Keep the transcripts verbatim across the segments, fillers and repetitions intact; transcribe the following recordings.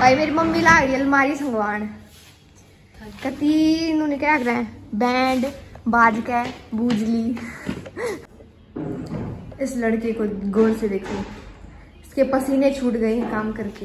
भाई मेरी मम्मी ला रही अलमारी संगवान कती इन्होंने क्या कर रहे हैं बैंड बाज का बूजली। इस लड़के को गौर से देखो, इसके पसीने छूट गए हैं काम करके।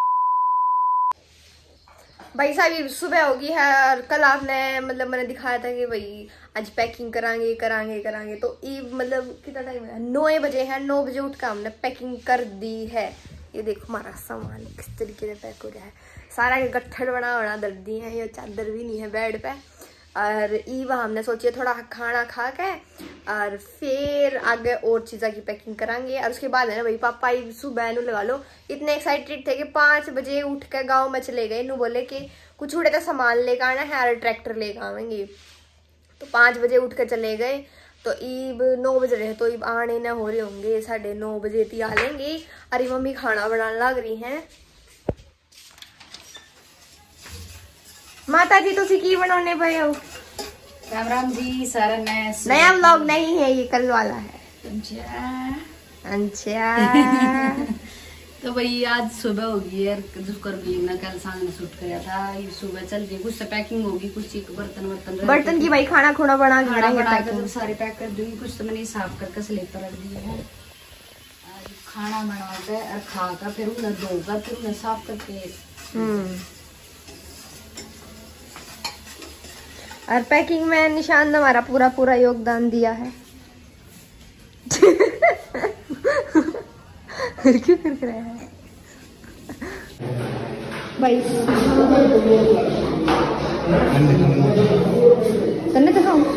भाई साहब सुबह होगी है और कल आपने मतलब मैंने दिखाया था कि भाई आज पैकिंग करांगे करांगे करांगे तो ये मतलब कितना टाइम है, नौ बजे है। नौ बजे उठ कर हमने पैकिंग कर दी है। ये देखो हमारा सामान किस तरीके से पैक हो रहा है, सारा गट्ठर बना बना दर दी है। ये चादर भी नहीं है बेड पे। और ईव हमने सोचिए थोड़ा खाना खा के और फिर आगे और चीज़ों की पैकिंग करांगे। और उसके बाद है ना भाई पापा सुबह नू लगा लो इतने एक्साइटेड थे कि पाँच बजे उठ के गांव में चले गए। नू बोले कि कुछ उड़े तो सामान लेकर आना है और ट्रैक्टर लेकर आवेंगे। तो पाँच बजे उठ के चले गए तो ईब नौ बज रहे तो ईब आने ना हो रहे होंगे, साढ़े नौ बजे ती आ लेंगे। अरे मम्मी खाना बनाने लग रही हैं। माता जी तुसी की बनाने पे हो? राम राम जी सारा नया नया व्लॉग नहीं है, ये कल वाला है। अच्छा अच्छा तो भाई आज सुबह होगी यार, जो कर गई ना कल सांझ में शूट किया था। ये सुबह चल गई, कुछ तो पैकिंग होगी, कुछ एक बर्तन वर्तन बर्तन की भाई खाना खुना बना खाना बना कर सारे पैक कर दूंगी। कुछ तो मैंने साफ करके स्लेब पर रख दिए है। खाना बना के और खा कर फिर उन्हें धोकर फिर उन्हें साफ करके। हम्म और पैकिंग में निशान ने हमारा पूरा पूरा योगदान दिया है। क्यों कर रहे हैं भाई? तन्ने तो खाऊं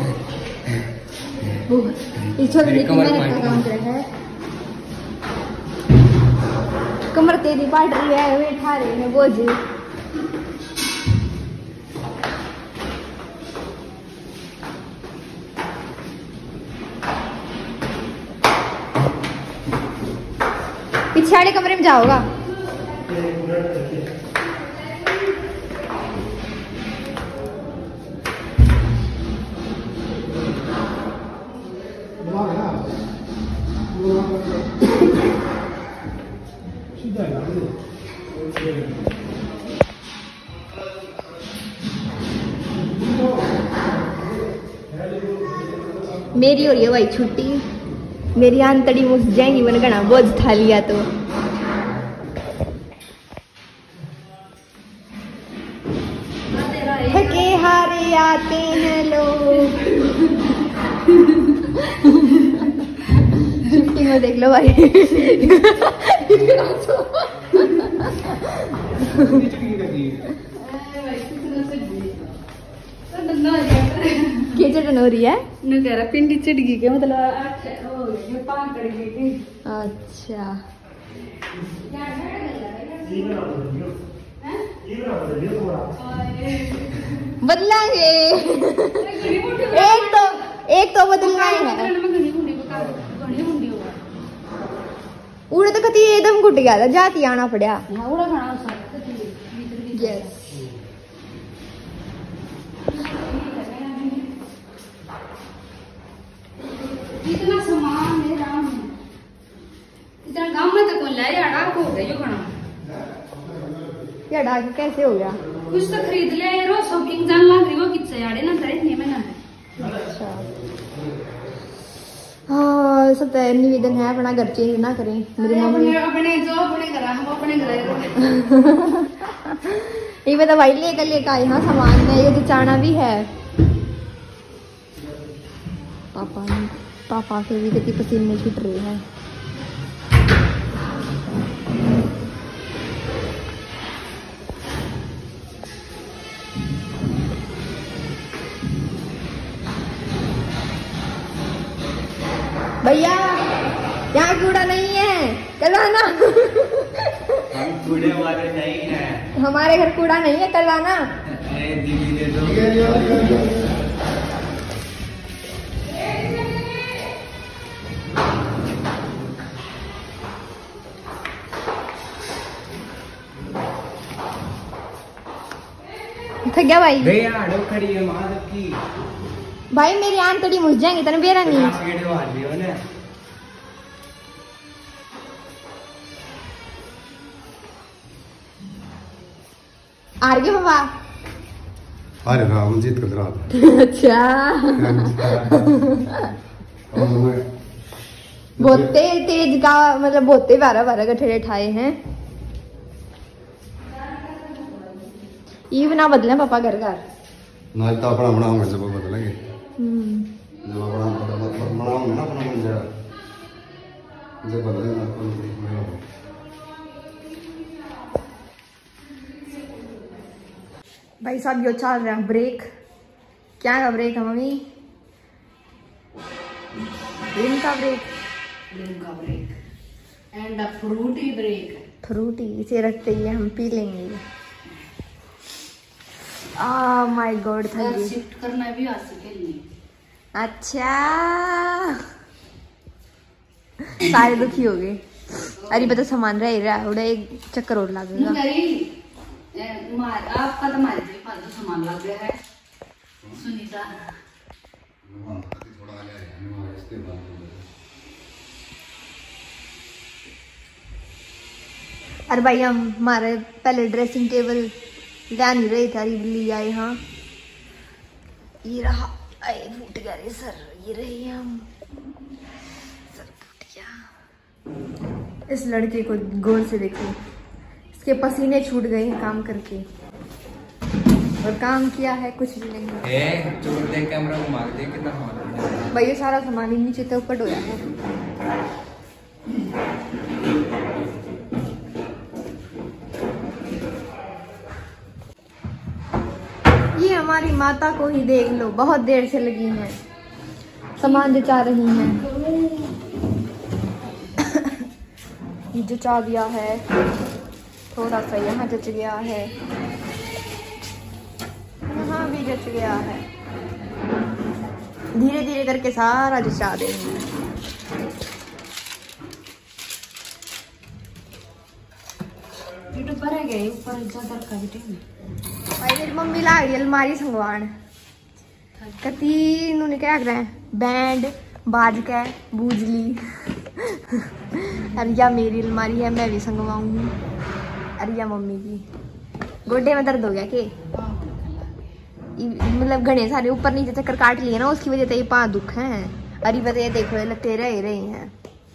इस छोटे का काम कर रहा है। कमर तेरी पाट रही है, वे ठा रहे हैं बोझ। पिछाड़े कमरे में जाओगा। मेरी हो रही है भाई छुट्टी, मेरी आंतड़ी मुझ जाएंगी मैंने घना बोझ था लिया तो। थके हारे आते हैं लोग। छुट्टी में देख लो भाई। चटन हो रही है न कह रहा पिंडी चिट गई के मतलब अच्छा बदलांगे। एक तो एक तो बदलना ही है। उड़े तो कति एकदम घुट गया था, जाती आना पड़ा। यस इतना सामान है राम, इतना गांव में तो कौन लाए यार को हो गया यो खाना। क्या डाक कैसे हो गया? कुछ तो खरीद ले रो शॉपिंग जान लग रही हो कितने यार ना करे नहीं मैं ना। अच्छा हाँ सब निवेदन है अपना घर चेंज ना करें। मेरी मम्मी अपने जो अपने घर हम अपने घर ये बता भाई लेकर लेकर आए हाँ सामान में, ये तो चाना भी है। पापा पापा के भी कितनी पसीने छूट रहे हैं। भैया यहाँ कूड़ा नहीं है, कल आना। हम कूड़े वाले नहीं हैं। हमारे घर कूड़ा नहीं है, कल आना। अरे दीदी दे दो। थक गया भाई। भैया आड़ो खड़ी है माधव की। भाई मेरी आंतड़ी मुझ जाएंगी तने बेरा नहीं। गेट मार दियो ने। हार गए पापा? अरे राम जीत कर रहा अच्छा बहुत तेज का मतलब बहुत बारह बारह गठेड़े ठाए हैं। ये बना बदले पापा घर घर ना तो अपना बनाऊंगा जब बदलेंगे जब अपना बनाऊंगा ना अपना मंदिर जब बदलेंगे। भाई साहब यो चल रहा है ब्रेक। क्या का ब्रेक है मम्मी? Limca break. Limca break and a Frooti break. Frooti इसे रखते ही हम पी लेंगे। आ माय गॉड था ये। शिफ्ट करना भी आ सके नहीं। अच्छा सारे दुखी हो गए। अरे बता सामान रह रहा है उड़ा एक चक्कर और लगेगा। आपका तो हमारे फालतू सामान लग गया है सुनीता। अरे भाई हम हमारे पहले ड्रेसिंग टेबल ध्यान नहीं रही थारी बिल्ली आए। हाँ ये रहा। अरे फूट गया रे सर। ये रही हम सर फूट गया। इस लड़के को गौर से देखो। इसके पसीने छूट गए हैं काम करके और काम किया है कुछ भी नहीं। ए चोर दे कैमरा को मार दे कितना मार। भाई ये सारा सामान ही नीचे तक ऊपर होया है। ये हमारी माता को ही देख लो बहुत देर से लगी हैं सामान जचा रही हैं। ये जचा दिया है थोड़ा सा यहाँ जच गया है यहाँ भी जच गया है। धीरे धीरे करके सारा जचा देंगे। ऊपर है गए ऊपर ज्यादा का बेटे भाई मेरी मम्मी ला गई अलमारी संगवान कती इन्होंने क्या कर रहे हैं बैंड बाज के बूझली। अरिया मेरी अलमारी है मैं भी संगवाऊंगी। अरिया मम्मी की गोड्डे में दर्द हो गया के मतलब घने सारे ऊपर नीचे चक्कर काट लिए ना उसकी वजह से ये पाँव दुख हैं। अरे बताइए देखो ये लगते रह रहे हैं।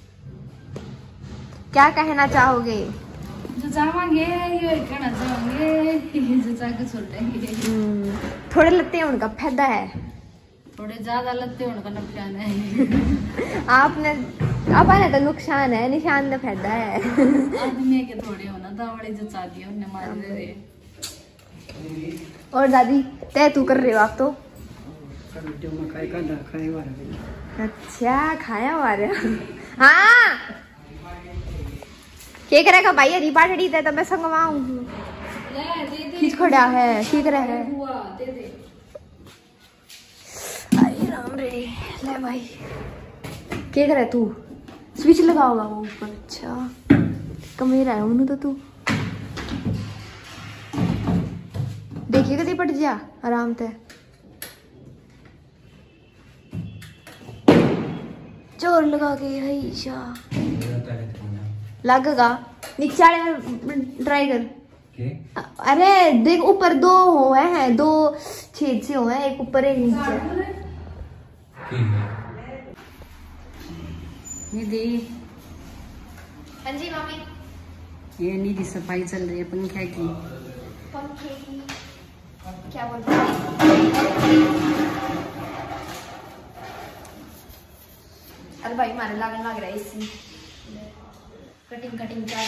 क्या कहना चाहोगे? जचावांगे ये कहना चाहेंगे जचा के छोड़ देंगे। थोड़े लगते हैं उनका फायदा है थोड़े ज्यादा लगते हैं उनका नुकसान है। आपने अपने तो नुकसान है निशान ने फायदा है। आदमी के थोड़े होना था बड़े जचा दिए उन्हें मार दे। और दादी तय तू कर रहे हो आप तो? अच्छा खाया हुआ हाँ क्या करेगा भाई? हरी पाटड़ी दे तो मैं संगवाऊं। खींच खड़ा है ठीक रहा है। अरे राम रे ले भाई क्या करे तू? स्विच लगाओगा वो ऊपर। अच्छा कमेरा है उन्होंने तो तू देखिए कभी पट जा आराम से। जोर लगा के है लगेगा नीचे ट्राई कर। अरे देख ऊपर दो हो है दो छेद से हो है एक ऊपर एक नीचे। निधि हाँ जी मम्मी ये निधि सफाई चल रही है पंखे की। पंखे की क्या बोलते हैं? अरे भाई हमारे लागन लग रहा है इसी कटिंग कटिंग क्या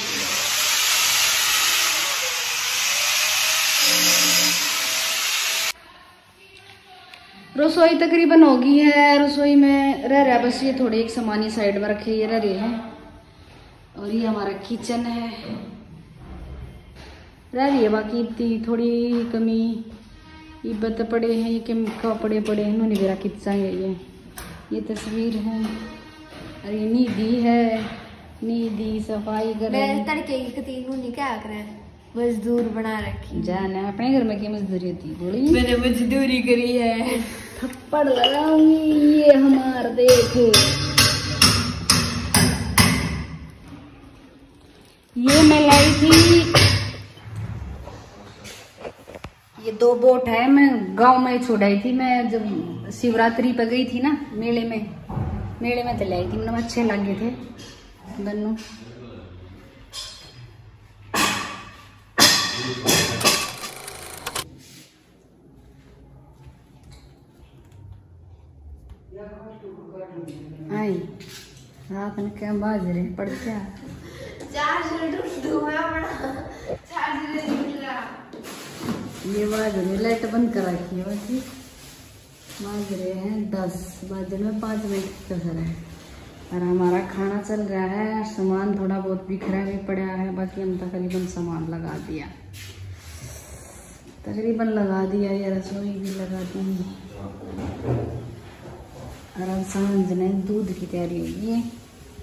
रसोई तकरीबन हो गई है। रसोई में रह रहा बस ये थोड़े एक सामान साइड में रखे ये रह रहे हैं और ये हमारा किचन है रह रही है। बाकी इतनी थोड़ी कमी इब्बत पड़े हैं ये कपड़े पड़े हैं इन्होंने मेरा किस्सा है। ये ये तस्वीर है और ये नीदी है नीदी सफाई कर रही है। तड़के की कतीन नहीं क्या कर मजदूर बना रखी जाना अपने घर में क्या मजदूरी होती बोली मैंने मजदूरी करी है। थप्पड़ लगाऊंगी ये हमार देखो ये मैं लाई थी ये दो बोट है, मैं गांव में छोड़ाई थी। मैं जब शिवरात्रि पे गई थी ना मेले में, मेले में तो लाई थी, मतलब अच्छे लगे थे दोनों। आई रात में क्या बाज रहे पड़ क्या ये बाज रहे, लाइट बंद करा रखी है बाकी। बाज रहे हैं दस, बाजने में पाँच मिनट कसर है और हमारा खाना चल रहा है। सामान थोड़ा बहुत बिखरा भी पड़ा है, बाकी हम तकरीबन सामान लगा दिया, तकरीबन लगा दिया। ये रसोई भी लगा दी और अब समझने दूध की तैयारी होगी है।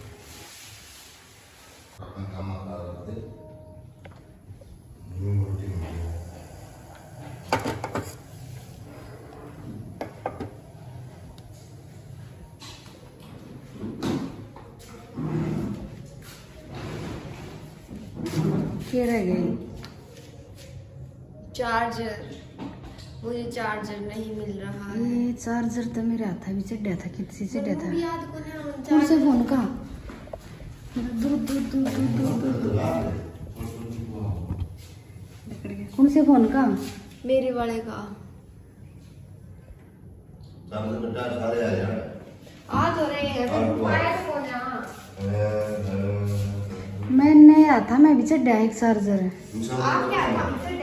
क्या रह गई? चार्जर, मुझे चार्जर नहीं मिल रहा है। ये चार्जर तो मेरे हाथ में चढ़ा था, किसी से चढ़ा था? याद को नहीं, कौन से फोन का? दूर दूर दूर दूर दूर दूर कौन से फोन का? मेरे वाले का। आ तो रहे हैं फोन यहाँ। मैं नहीं आता, मैं भी चढ़ा एक चार्जर है। आप क्या